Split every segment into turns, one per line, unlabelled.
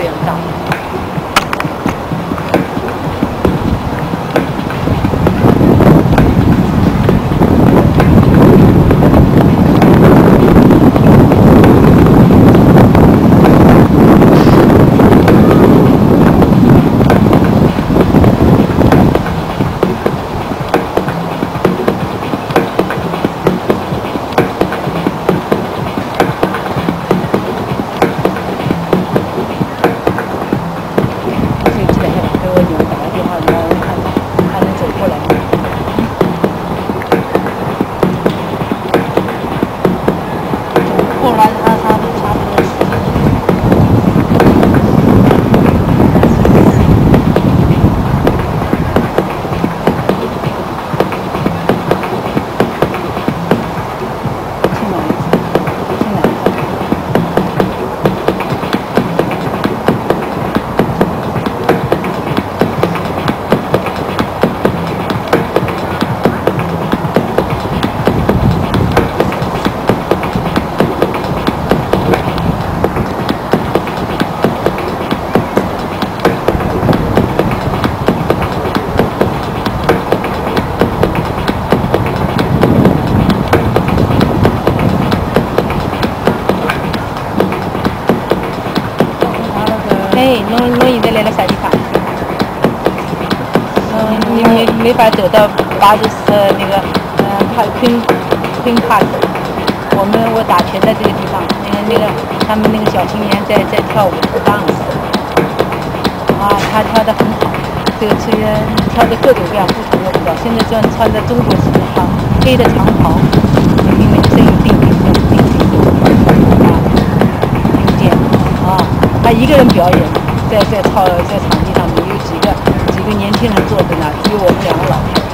非常大。弄现在来了啥地方？你没法走到巴祖那个Queen Park。我打拳在这个地方，他们那个小青年在跳舞 dance， 啊，他跳得很好，这个跳的各种各样不同的舞蹈。现在穿着中国式的黑的长袍，听那个声音叮叮叮叮叮，啊，听见啊，他一个人表演。在场地上面有几个年轻人坐在那，只有我们两个老太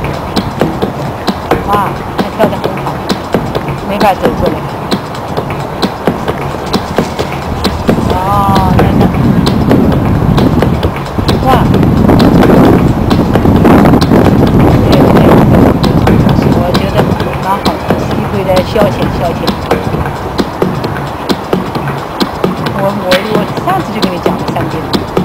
太。哇，他跳得很好，没法走过来。哦，哇，对，我觉得蛮好的，是一回来消遣。我上次就跟你讲了3遍。